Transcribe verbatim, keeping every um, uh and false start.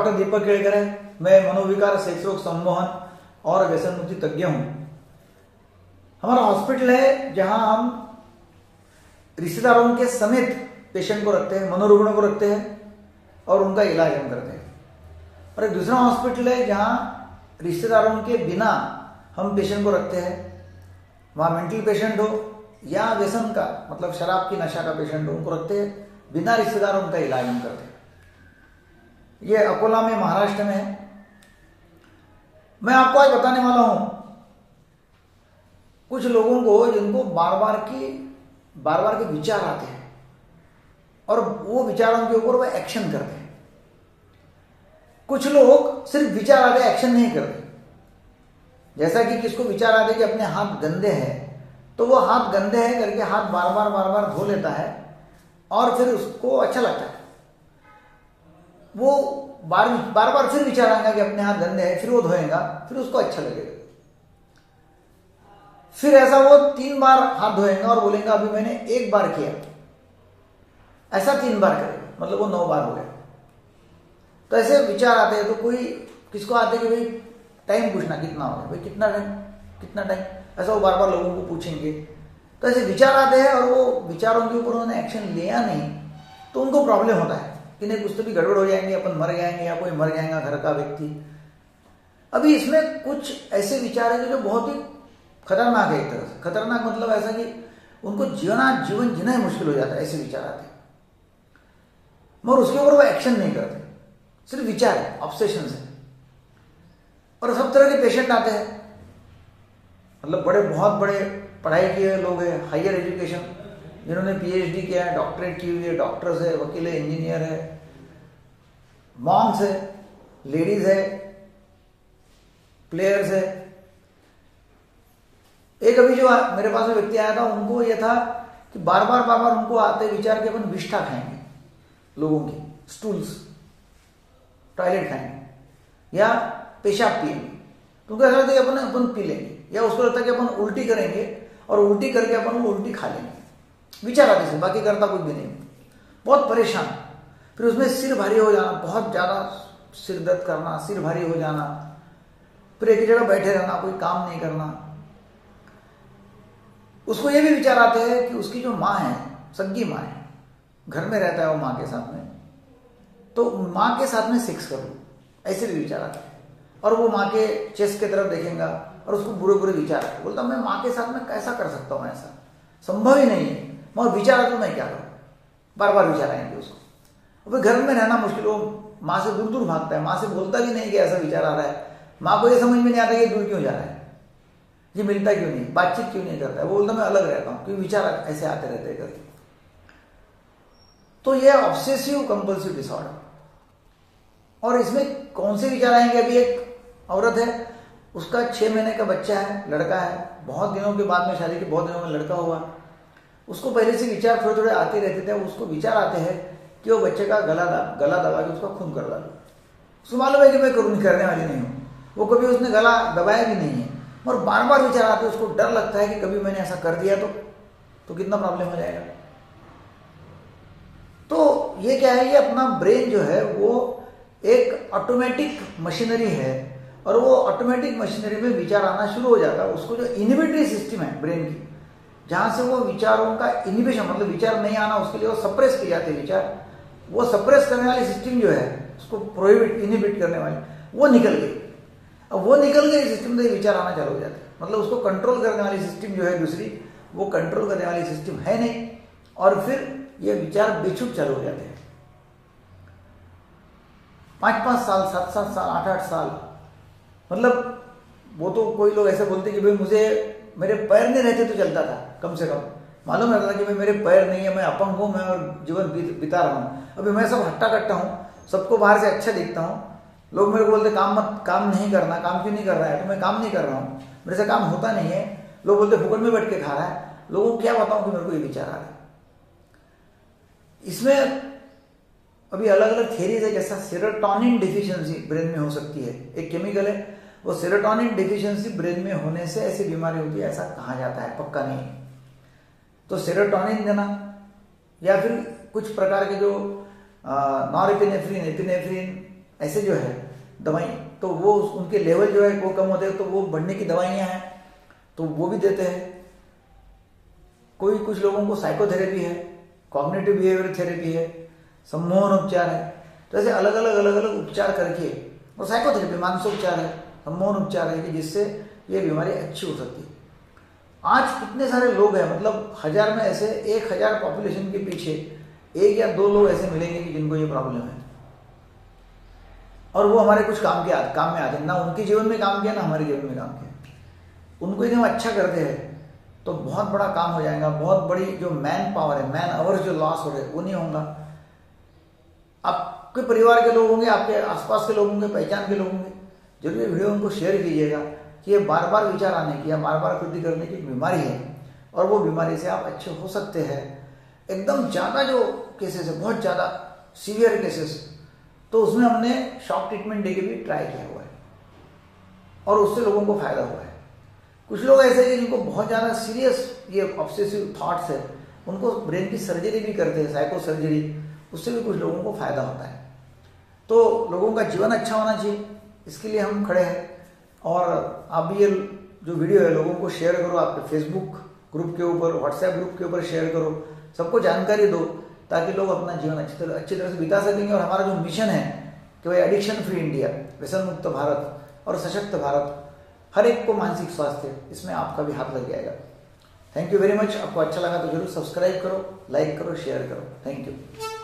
Doctor दीपक केड़कर है। मैं मनोविकार, sex रोग, सम्मोहन और व्यसन मुक्ति तज्ञ हूं। हमारा हॉस्पिटल है जहां हम रिश्तेदारों के समेत पेशेंट को रखते हैं, मनोरुग्णों को रखते हैं और उनका इलाज हम करते हैं। और एक दूसरा हॉस्पिटल है जहां रिश्तेदारों के बिना हम पेशेंट को रखते हैं। वहां मेंटल पेशेंट हो या व्यसन का मतलब शराब की नशा का पेशेंट हो, उनको रखते हैं, बिना रिश्तेदारों का इलाज हम करते हैं। ये अकोला में, महाराष्ट्र में है। मैं आपको आज बताने वाला हूं कुछ लोगों को जिनको बार बार की बार बार के विचार आते हैं और वो विचारों के ऊपर वो एक्शन करते हैं। कुछ लोग सिर्फ विचार आते हैं, एक्शन नहीं करते। जैसा कि किसको विचार आते कि अपने हाथ गंदे हैं तो वो हाथ गंदे हैं करके हाथ बार बार बार बार धो लेता है और फिर उसको अच्छा लगता है। वो बार बार बार फिर विचार आएगा कि अपने हाथ गंदे हैं, फिर वो धोएगा, फिर उसको अच्छा लगेगा। फिर ऐसा वो तीन बार हाथ धोएगा और बोलेगा अभी मैंने एक बार किया, ऐसा तीन बार करेगा, मतलब वो नौ बार हो गया। तो ऐसे विचार आते हैं। तो कोई किसको आते कि भाई टाइम पूछना कितना हो गया, भाई कितना टाइम कितना टाइम, ऐसा वो बार बार लोगों को पूछेंगे। तो ऐसे विचार आते हैं और वो विचारों के ऊपर उन्होंने एक्शन लिया नहीं तो उनको प्रॉब्लम होता है कि नहीं कुछ तो भी गड़बड़ हो जाएंगे, अपन मर जाएंगे या कोई मर जाएगा घर का व्यक्ति। अभी इसमें कुछ ऐसे विचार है जो बहुत ही खतरनाक है। एक तरह से खतरनाक मतलब ऐसा कि उनको जीना जीवन जीना ही मुश्किल हो जाता है। ऐसे विचार आते हैं मगर उसके ऊपर वो एक्शन नहीं करते, सिर्फ विचार है, ऑब्सेशन है। और सब तरह के पेशेंट आते हैं, मतलब बड़े बहुत बड़े पढ़ाई किए लोग हैं, हायर एजुकेशन, जिन्होंने पीएचडी किया है, डॉक्टरेट की हुई है, डॉक्टर्स है, वकील है, इंजीनियर है, मॉन्क्स है, लेडीज है, प्लेयर्स है। एक अभी जो मेरे पास में व्यक्ति आया था, उनको यह था कि बार बार बार बार उनको आते विचार के अपन विष्ठा खाएंगे, लोगों की स्टूल्स, टॉयलेट खाएंगे या पेशाब पिएंगे। तो उनको ऐसा लगता है कि अपन अपन पी लेंगे, या उसको लगता है कि अपन उल्टी करेंगे और उल्टी करके अपन वो उल्टी खा लेंगे। विचार आते से, बाकी करता कुछ भी नहीं। बहुत परेशान। फिर उसमें सिर भारी हो जाना, बहुत ज्यादा सिर दर्द करना, सिर भारी हो जाना, फिर एक ही जगह बैठे रहना, कोई काम नहीं करना। उसको ये भी विचार आते हैं कि उसकी जो माँ है, सग्गी माँ है, घर में रहता है वो माँ के साथ में, तो माँ के साथ में सेक्स कर लूं, ऐसे भी विचार आते हैं। और वो माँ के चेस्ट की तरफ देखेगा और उसको बुरे बुरे विचार आते, बोलता मैं माँ के साथ में कैसा कर सकता हूँ, ऐसा संभव ही नहीं है। मगर विचार आता तो मैं क्या करूँ, बार बार विचार आएंगे उसको। फिर घर में रहना मुश्किल, वो माँ से दूर दूर भागता है, माँ से बोलता भी नहीं कि ऐसा विचार आ रहा है। माँ को ये समझ में नहीं आता कि दूर क्यों जा रहा है, ये मिलता क्यों नहीं, बातचीत क्यों नहीं करता है। वो बोलता मैं अलग रहता हूँ, क्योंकि विचार ऐसे आते रहते हैं करके। तो ये ऑब्सेसिव कंपल्सिव डिसऑर्डर। और इसमें कौन से विचार आएंगे, अभी एक औरत है, उसका छह महीने का बच्चा है, लड़का है, बहुत दिनों के बाद में शादी के बहुत दिनों में लड़का हुआ। उसको पहले से विचार थोड़े थोड़े आते रहते थे। उसको विचार आते हैं कि वो बच्चे का गला दा, गला दबा के उसका खून कर डालो। उसको मालूम है कि मैं करूँ करने वाली नहीं हूँ, वो कभी उसने गला दबाया भी नहीं है, और बार बार विचार आते हैं। उसको डर लगता है कि कभी मैंने ऐसा कर दिया तो तो कितना प्रॉब्लम हो जाएगा। तो ये क्या है, ये अपना ब्रेन जो है वो एक ऑटोमेटिक मशीनरी है, और वो ऑटोमेटिक मशीनरी में विचार आना शुरू हो जाता है। उसको जो इनिबिटरी सिस्टम है ब्रेन की, जहां से वो विचारों का इनिबिशन मतलब विचार नहीं आना, उसके लिए वो सप्रेस किए जाते हैं विचार। वो सप्रेस करने वाली सिस्टम जो है, उसको प्रोहिबिट इनिबिट करने वाली, वो निकल गई। अब वो निकल गई सिस्टम से विचार आना चालू हो जाते हैं। मतलब उसको कंट्रोल करने वाली सिस्टम जो है दूसरी, वो कंट्रोल करने वाली सिस्टम है नहीं, और फिर ये विचार बेछूट चालू हो जाते हैं। पांच पांच साल, सात सात साल, आठ आठ साल, मतलब वो तो कोई लोग ऐसे बोलते कि भाई मुझे मेरे पैर नहीं रहते तो चलता था, कम से कम मालूम रहता था कि भाई मेरे पैर नहीं है, मैं अपंग हूं, मैं और जीवन बिता रहा हूं। अभी मैं सब हट्टा कट्टा हूं, सबको बाहर से अच्छा दिखता हूं, लोग मेरे को बोलते काम मत, काम नहीं करना, काम क्यों नहीं कर रहा है, तो मैं काम नहीं कर रहा हूं, मेरे से काम होता नहीं है। लोग बोलते फुकट में बैठ के खा रहा है। लोगों को क्या बताऊं कि मेरे को ये विचार आ रहा है। इसमें अभी अलग अलग थ्योरीज है, जैसा सेरोटोनिन डिफिशियंसी ब्रेन में हो सकती है, एक केमिकल है, वो सेरोटोनिन डिफिशियंसी ब्रेन में होने से ऐसी बीमारी होती है, ऐसा कहा जाता है, पक्का नहीं। तो सेरोटोनिन देना, या फिर कुछ प्रकार के जो नॉरएपिनेफ्रिन, एपिनेफ्रिन ऐसे जो है दवाई, तो वो उनके लेवल जो है वो कम होते हैं तो वो बढ़ने की दवाइयाँ हैं तो वो भी देते हैं। कोई कुछ लोगों को साइकोथेरेपी है, कॉग्निटिव बिहेवियर थेरेपी है, सम्मोहन उपचार है। तो ऐसे अलग अलग अलग अलग उपचार करके, और साइकोथेरेपी मानसोपचार है, सम्मोहन उपचार है कि जिससे ये बीमारी अच्छी हो सकती है। आज कितने सारे लोग हैं, मतलब हजार में ऐसे एक हजार पॉपुलेशन के पीछे एक या दो लोग ऐसे मिलेंगे कि जिनको ये प्रॉब्लम है, और वो हमारे कुछ काम के काम में आते हैं। ना उनके जीवन में काम किया ना हमारे जीवन में काम किया। उनको यदि हम अच्छा करते हैं तो बहुत बड़ा काम हो जाएगा। बहुत बड़ी जो मैन पावर है, मैन आवर्स जो लॉस हो रहे हैं वो नहीं होगा। आपके परिवार के लोग होंगे, आपके आसपास के लोग होंगे, पहचान के लोग होंगे, जरूर ये वीडियो उनको शेयर कीजिएगा कि ये बार बार विचार आने की या बार बार कृति करने की बीमारी है, और वो बीमारी से आप अच्छे हो सकते हैं। एकदम ज़्यादा जो केसेस है, बहुत ज़्यादा सीवियर केसेस, तो उसमें हमने शॉक ट्रीटमेंट दे के भी ट्राई किया हुआ है और उससे लोगों को फायदा हुआ है। कुछ लोग ऐसे हैं जिनको बहुत ज़्यादा सीरियस ये ऑब्सेसिव थॉट्स है, उनको ब्रेन की सर्जरी भी करते हैं, साइको सर्जरी, उससे भी कुछ लोगों को फायदा होता है। तो लोगों का जीवन अच्छा होना चाहिए, इसके लिए हम खड़े हैं। और आप भी ये जो वीडियो है लोगों को शेयर करो, आपके फेसबुक ग्रुप के ऊपर, व्हाट्सएप ग्रुप के ऊपर शेयर करो, सबको जानकारी दो ताकि लोग अपना जीवन अच्छी तरह अच्छी तरह से बिता सकेंगे। और हमारा जो मिशन है कि भाई एडिक्शन फ्री इंडिया, व्यसन मुक्त भारत और सशक्त भारत, हर एक को मानसिक स्वास्थ्य, इसमें आपका भी हाथ लग जाएगा। Thank you very much. आपको अच्छा लगा तो जरूर सब्सक्राइब करो, लाइक करो, शेयर करो। Thank you.